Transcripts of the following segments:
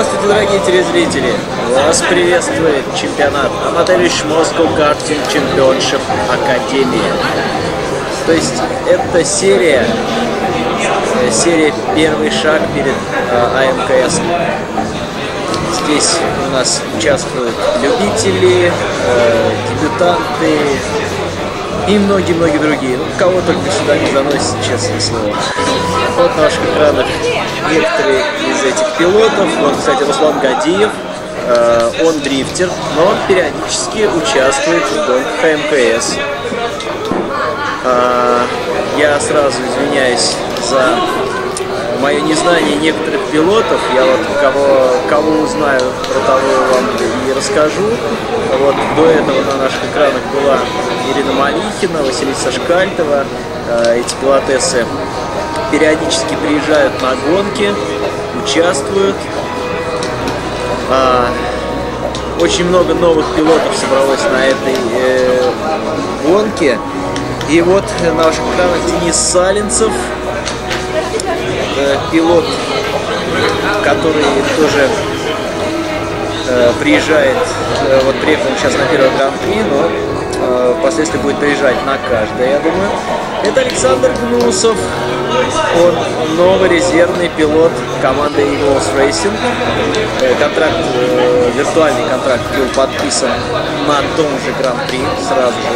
Здравствуйте, дорогие телезрители! Вас приветствует чемпионат Amateurish Moscow Karting Championship Академия. То есть это серия первый шаг перед АМКС. Здесь у нас участвуют любители, дебютанты и многие-многие другие. Ну, кого только сюда не заносит, честное слово. Вот на ваших экранах некоторые из этих пилотов. Вот, кстати, Руслан Гадиев. Он дрифтер, но он периодически участвует в гонках АМКС. Я сразу извиняюсь за мое незнание некоторых пилотов. Я вот кого узнаю, про того вам и расскажу. Вот до этого на наших экранах была Ирина Малихина, Василиса Шкальтова. Эти пилотессы периодически приезжают на гонки, участвуют. Очень много новых пилотов собралось на этой гонке. И вот на наших экранах Денис Саленцев, пилот, который тоже приезжает, вот приехал сейчас на первый гран-при, но впоследствии будет приезжать на каждое, я думаю. Это Александр Гнусов, он новый резервный пилот команды Eagles Racing. Виртуальный контракт был подписан на том же гран-при сразу же.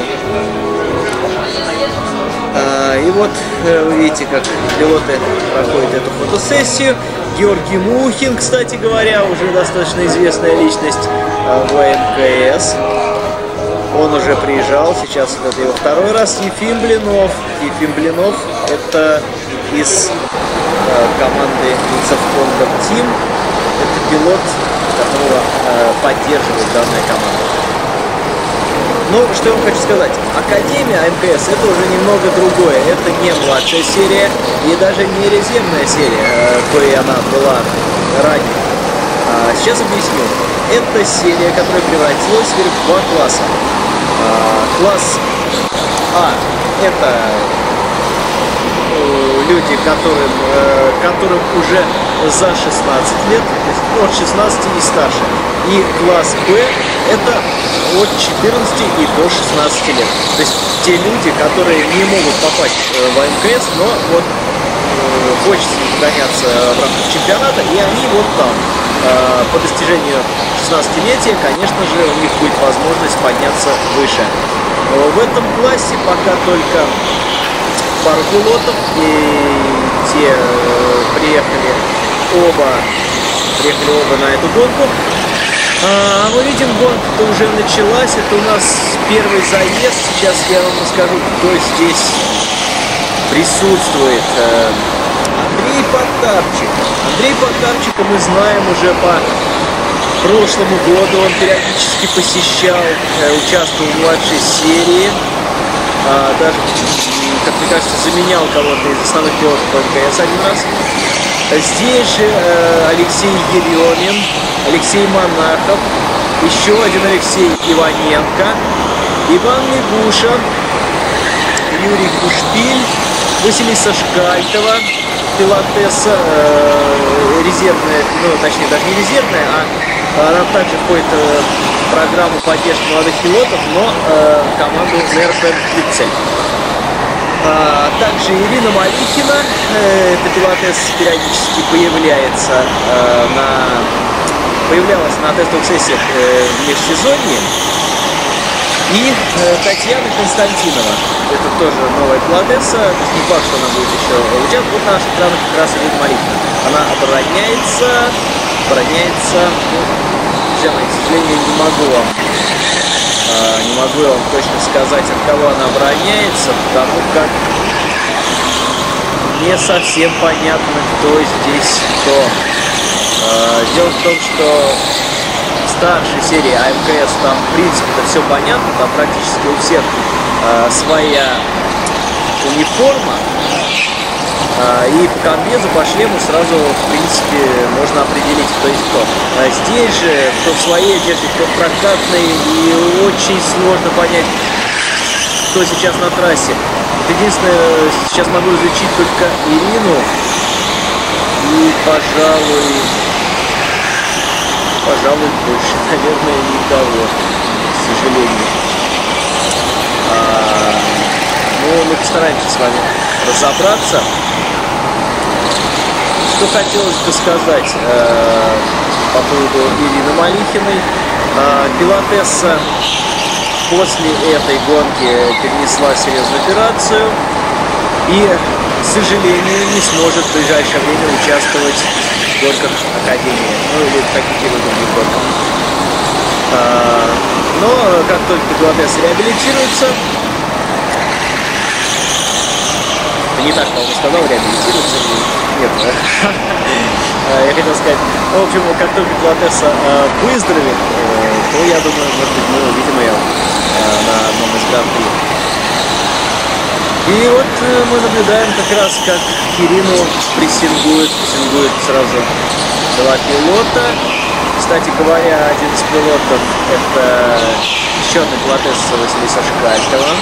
И вот вы видите, как пилоты проходят эту фотосессию. Георгий Мухин, кстати говоря, уже достаточно известная личность в АМКС. Он уже приезжал, сейчас это его второй раз. Ефим Блинов. Ефим Блинов — это из команды Ицевкондом Team. Это пилот, которого поддерживает данная команда. Ну, что я вам хочу сказать. Академия АМКС — это уже немного другое. Это не младшая серия и даже не резервная серия, коей она была ранее. Сейчас объясню. Это серия, которая превратилась в два класса. Класс А — это люди, которым уже за 16 лет, то есть от 16 и старше. И класс Б — это от 14 и до 16 лет. То есть те люди, которые не могут попасть в АМКС, но вот хочется гоняться в рамках чемпионата, и они вот там. По достижению 16-летия, конечно же, у них будет возможность подняться выше. В этом классе пока только пару пилотов, и те приехали оба на эту гонку. Мы видим, гонка уже началась. Это у нас первый заезд. Сейчас я вам расскажу, кто здесь присутствует. Андрей Потапчик. Андрей Потапчика мы знаем уже по прошлому году. Он периодически посещал, участвовал в младшей серии. Даже, как мне кажется, заменял кого-то из основных пилотов АМКС один раз. Здесь же Алексей Еремин, Алексей Монахов, еще один Алексей Иваненко, Иван Мигуша, Юрий Кушпиль, Василиса Шкальтова, пилотесса резервная, ну точнее даже не резервная, она также входит в программу поддержки молодых пилотов, но команду НРП Клипцель. Также Ирина Малихина, эта пилотесса периодически появлялась на тестовых сессиях в межсезонье. И Татьяна Константинова, это тоже новая пилотесса, не факт, что она будет еще участвовать. Вот на наших экранах как раз Ирина Малихина. Она обороняется, друзья мои, к сожалению, не могу вам точно сказать, от кого она обороняется, потому как не совсем понятно, кто здесь кто. Дело в том, что в старшей серии АМКС там, в принципе-то все понятно, там практически у всех своя униформа, и по комбезу, по шлему сразу, в принципе, можно определить, кто есть кто. Здесь же кто в своей одежде, кто в прокатной, и очень сложно понять, кто сейчас на трассе. Вот единственное, сейчас могу изучить только Ирину и, пожалуй, пожалуй, больше, наверное, никого, к сожалению. Ну, мы постараемся с вами разобраться. Что хотелось бы сказать по поводу Ирины Малихиной. Пилотесса после этой гонки перенесла серьезную операцию и, к сожалению, не сможет в ближайшее время участвовать в гонках Академии, ну или в каких-либо других гонках. Но как только пилотесса реабилитируется, не так, по-моему, сказал, реабилитируется, нет, я хотел сказать, в общем, как только пилотесса выздоровеет, то, я думаю, может быть, мы увидим ее на одном из гран-при. И вот мы наблюдаем как раз, как Ирину прессингует сразу два пилота. Кстати говоря, один из пилотов — это еще одна пилотесса Василиса Шкальтова.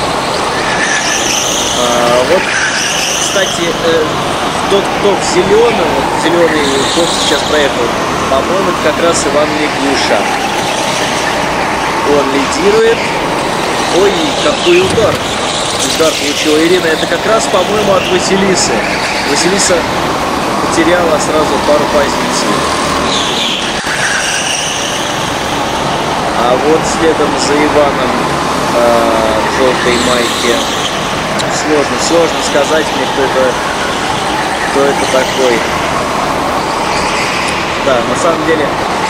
Вот, кстати, тот, кто в зеленом, зеленый бокс сейчас проехал, по-моему, как раз Иван Мигуша. Он лидирует. Ой, какой удар! Удар получила Ирина. Это как раз, по-моему, от Василисы. Василиса потеряла сразу пару позиций. А вот следом за Иваном в желтой майке. Сложно сказать мне, кто это такой. Да, на самом деле,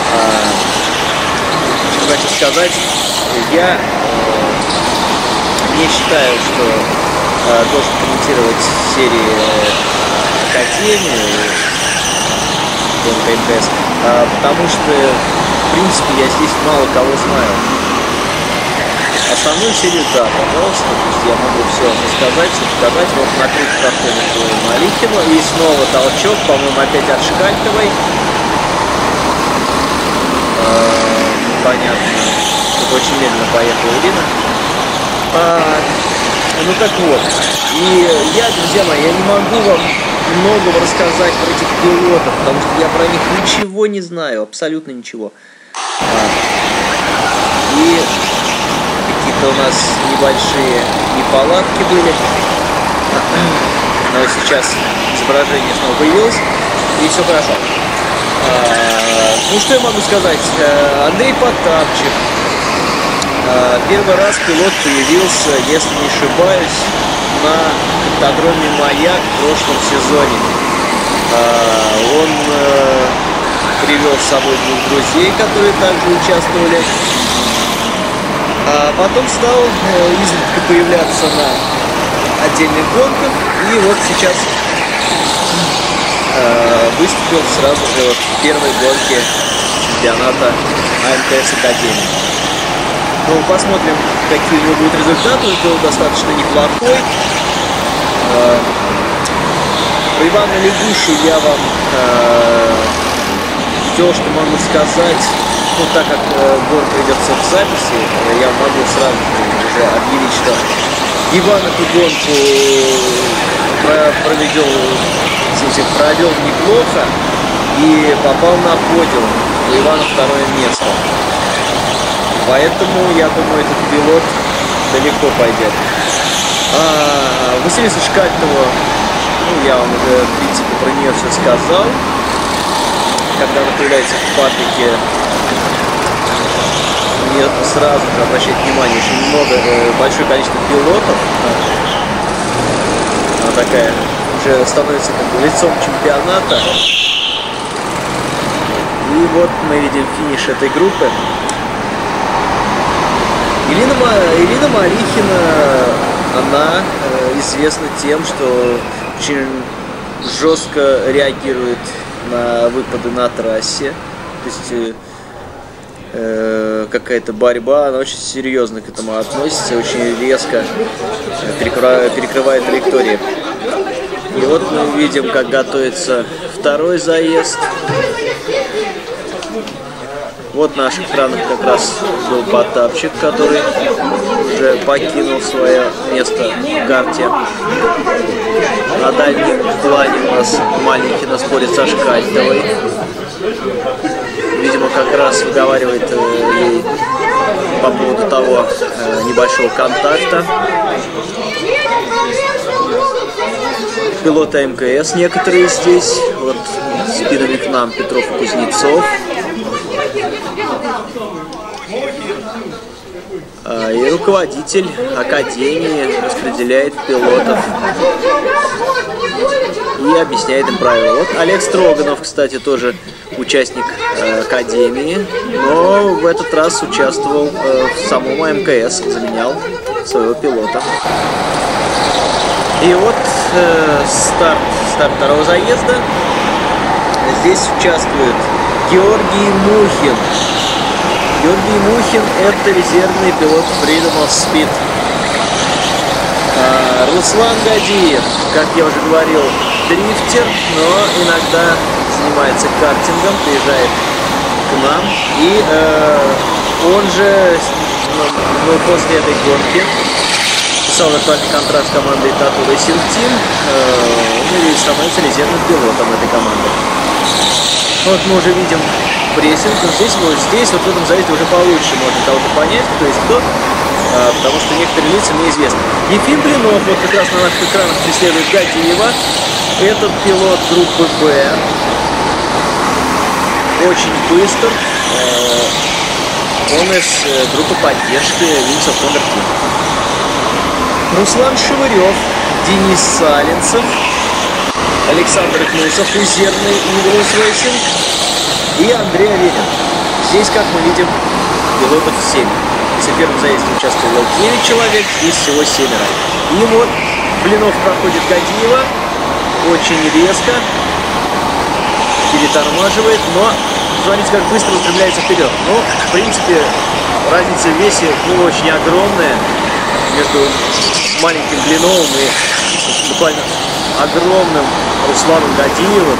что хочу сказать, я не считаю, что должен комментировать серии Академии гонка МТС, потому что, в принципе, я здесь мало кого знаю. Основную серию, да, пожалуйста, то есть я могу все рассказать, все показать. Вот накрутка проходит Малихину, и снова толчок, по-моему, опять от Шкальтовой. Понятно, тут очень медленно поехала Ирина. Ну так вот, и я, друзья мои, я не могу вам многого рассказать про этих пилотов, потому что я про них ничего не знаю, абсолютно ничего. И какие-то у нас небольшие неполадки были, но сейчас изображение снова появилось, и все хорошо. Ну что я могу сказать? Андрей Потапчик. Первый раз пилот появился, если не ошибаюсь, на картодроме «Маяк» в прошлом сезоне. Он привел с собой двух друзей, которые также участвовали. А потом стал изредка появляться на отдельных гонках. И вот сейчас выступил сразу же вот в первой гонке чемпионата АМТС Академии. Ну, посмотрим, какие у него будут результаты. Он был достаточно неплохой. Про Ивана Мигушу я вам все, что могу сказать. Ну, так как гонка ведется в записи, я могу сразу уже объявить, что Иван эту гонку провел неплохо и попал на подиум. У Ивана второе место. Поэтому, я думаю, этот пилот далеко пойдет. Василиса Шкальтова, ну, я вам уже, в принципе, про нее все сказал. Когда она появляется в паддоке, мне сразу же обращает внимание очень большое количество пилотов. Она такая уже становится как бы лицом чемпионата. И вот мы видим финиш этой группы. Ирина Малихина, она известна тем, что очень жестко реагирует на выпады на трассе. То есть какая-то борьба, она очень серьезно к этому относится, очень резко перекрывает траектории. И вот мы видим, как готовится второй заезд. Вот наш экран как раз был Потапчик, который уже покинул свое место в карте. На дальнем плане у нас Малихина спорит со Шкальтовой. видимо, как раз выговаривает ей по поводу того небольшого контакта. Пилоты МКС некоторые здесь, вот спинами к нам Петров и Кузнецов. И руководитель академии распределяет пилотов и объясняет им правила. Вот Олег Строганов, кстати, тоже участник академии, но в этот раз участвовал в самом МКС, заменял своего пилота. И вот старт второго заезда. Здесь участвует Георгий Мухин. Георгий Мухин – это резервный пилот Freedom of Speed. Руслан Гадиев, как я уже говорил, дрифтер, но иногда занимается картингом, приезжает к нам. И он же после этой гонки подписал виртуальный контракт с командой Tatu Racing Team, и становится резервным пилотом этой команды. Вот мы уже видим прессинг, но здесь вот в этом заезде уже получше можно кого-то понять, кто есть кто, потому что некоторые лица мне известны. Ефим Блинов, вот как раз на наших экранах преследует Гадиева. Этот пилот группы Б, очень быстр, он из группы поддержки Wings of Thunder Team. Руслан Шевырев, Денис Саленцев, Александр Кнусов, резервный Eagles Racing, и Андрей Аверин. Здесь, как мы видим, пилотов 7. Если в первом заезде участвовало 9 человек, здесь всего 7. И вот Блинов проходит Гадиева, очень резко, перетормаживает, но смотрите, как быстро устремляется вперед. Но, в принципе, разница в весе очень огромная между маленьким Блиновым и буквально огромным Русланом Гадиевым.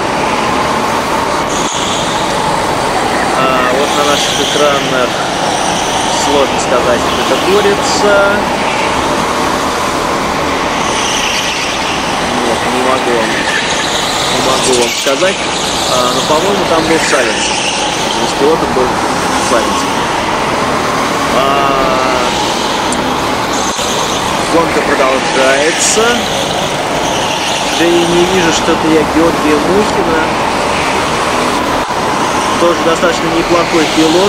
Вот на наших экранах сложно сказать, как это борется. Нет, не могу вам сказать. Но, по-моему, там был Саленцев. Из пилота был Саленцев. Гонка продолжается. Да и не вижу что-то я Георгия Мухина. Тоже достаточно неплохой пилот.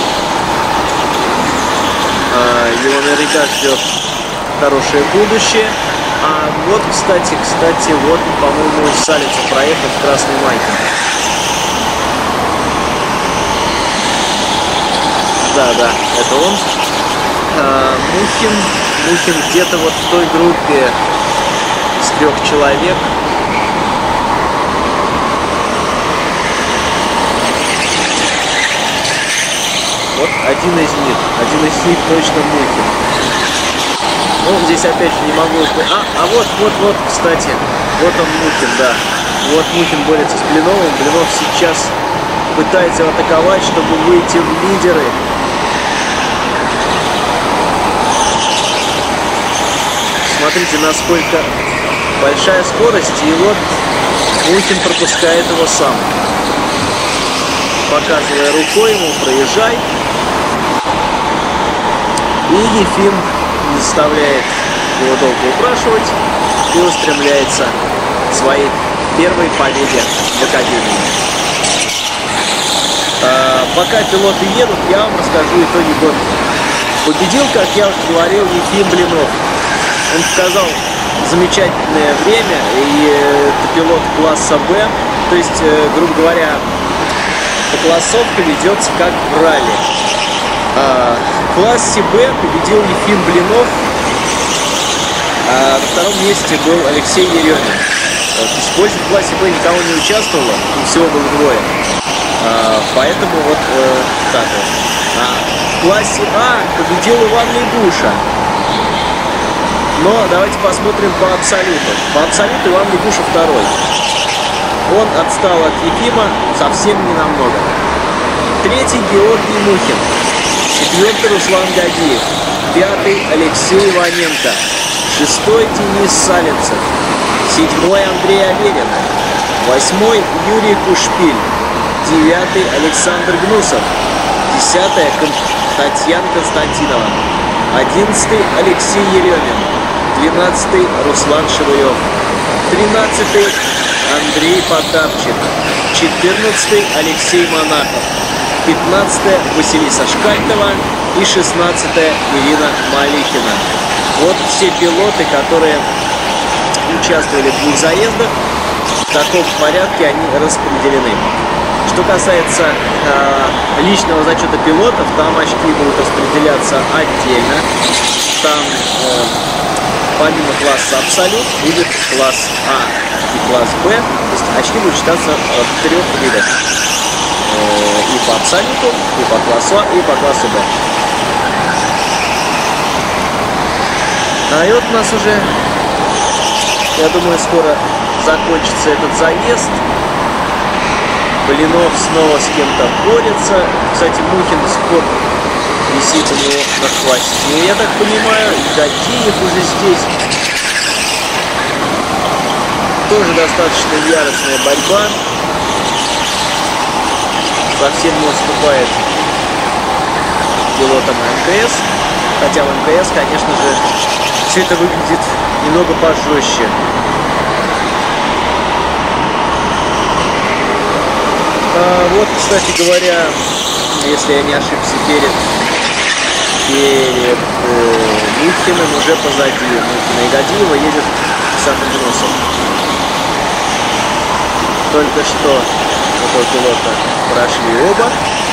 Его наверняка ждет хорошее будущее. А вот, кстати, вот, по-моему, Саленцев проехал в красной майке. Да, это он. Мухин где-то вот в той группе из 3 человек. Вот один из них точно Мухин. Ну, здесь опять же не могу... вот, кстати, вот он Мухин, да. Вот Мухин борется с Блиновым. Блинов сейчас пытается его атаковать, чтобы выйти в лидеры. Смотрите, насколько большая скорость, и вот Мухин пропускает его сам. Показывая рукой ему, проезжай. И Ефим не заставляет его долго упрашивать и устремляется к своей первой победе в Академии. Пока пилоты едут, я вам расскажу итоги гонки. Победил, как я уже говорил, Ефим Блинов. Он показал замечательное время, и это пилот класса Б, то есть, грубо говоря, классовка ведется как в ралли. В классе Б победил Ефим Блинов, на втором месте был Алексей Еремин. Больше в классе Б никого не участвовало, всего было 2. Поэтому вот так вот. В классе А победил Иван Лягуша. Но давайте посмотрим по абсолюту. По абсолюту Иван Лягуша 2. Он отстал от Ефима совсем не намного. 3-й Георгий Мухин. 4-й Руслан Гадиев. 5-й Алексей Иваненко. 6-й Денис Саленцев. 7-й Андрей Аверин. 8-й Юрий Кушпиль. 9-й Александр Гнусов. 10-я Татьяна Константинова. 11-й Алексей Еремин. 12-й Руслан Шевырев. 13-й Андрей Потапчик. 14-й Алексей Монахов. 15-я Василиса Шкальтова и 16-я Ирина Малихина. Вот все пилоты, которые участвовали в двух заездах, в таком порядке они распределены. Что касается личного зачета пилотов, там очки будут распределяться отдельно. Там помимо класса Абсолют будет класс А и класс Б. То есть очки будут считаться в трех видах. И по Абсолюту, и по классу А, и по классу Б. А и вот у нас уже, я думаю, скоро закончится этот заезд. Блинов снова с кем-то борется. Кстати, Мухин до сих пор висит у него на хвосте, я так понимаю. И Гадеев уже здесь. Тоже достаточно яростная борьба. Совсем не уступает пилотам МКС. Хотя в МКС, конечно же, все это выглядит немного пожестче. Вот, кстати говоря, если я не ошибся, перед Мухиным уже позади Мухина и Гадеева едет Александр Гнусов. Только что этого пилота прошли оба.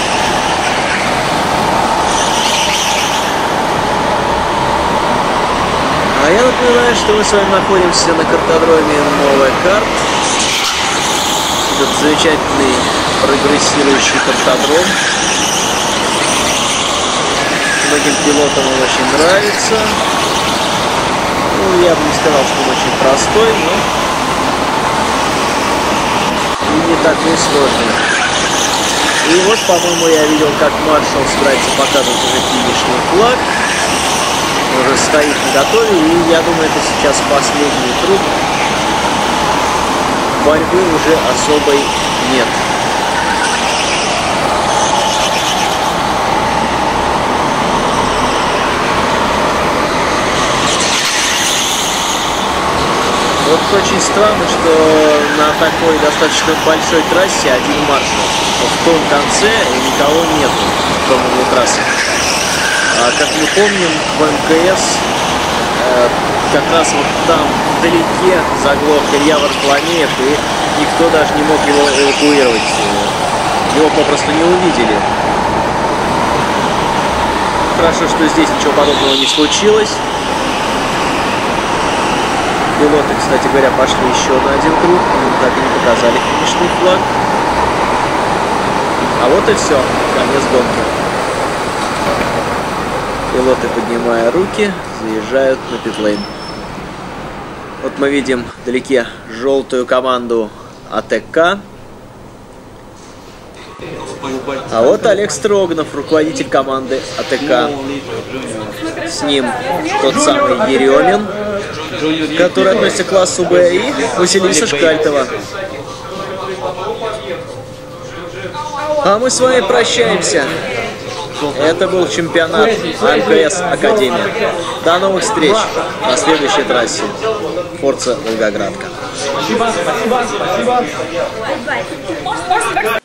А я напоминаю, что мы с вами находимся на картодроме Новая Карт. Этот замечательный прогрессирующий картодром. Многим пилотам он очень нравится. Ну, я бы не сказал, что он очень простой, но и не такой сложный. И вот, по-моему, я видел, как маршал собирается показывать уже финишный флаг. Он уже стоит наготове, и я думаю, это сейчас последний круг. Борьбы уже особой нет. Вот очень странно, что на такой достаточно большой трассе один маршал. В том конце никого нету, в том углу трассы. А как мы помним, в МКС как раз вот там вдалеке заглох Илья Варфоломеев, и никто даже не мог его эвакуировать. Его попросту не увидели. Хорошо, что здесь ничего подобного не случилось. Пилоты, кстати говоря, пошли еще на один круг, так и не показали финишный флаг. А вот и все, конец гонки. Пилоты, поднимая руки, заезжают на питлейн. Вот мы видим вдалеке желтую команду АТК. А вот Олег Строганов, руководитель команды АТК. С ним тот самый Еремин, который относится к классу Б, и Василиса Шкальтова. А мы с вами прощаемся. Это был чемпионат МКС Академия. До новых встреч на следующей трассе. Форца Волгоградка.